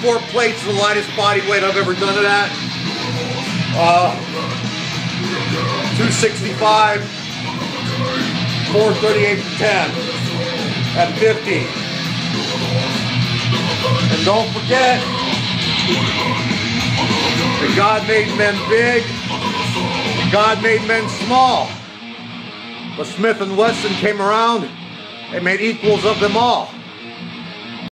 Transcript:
4 plates is the lightest body weight I've ever done it at. 265, 438 to 10 at 50. And don't forget that God made men big, and God made men small. But Smith & Wesson came around and made equals of them all.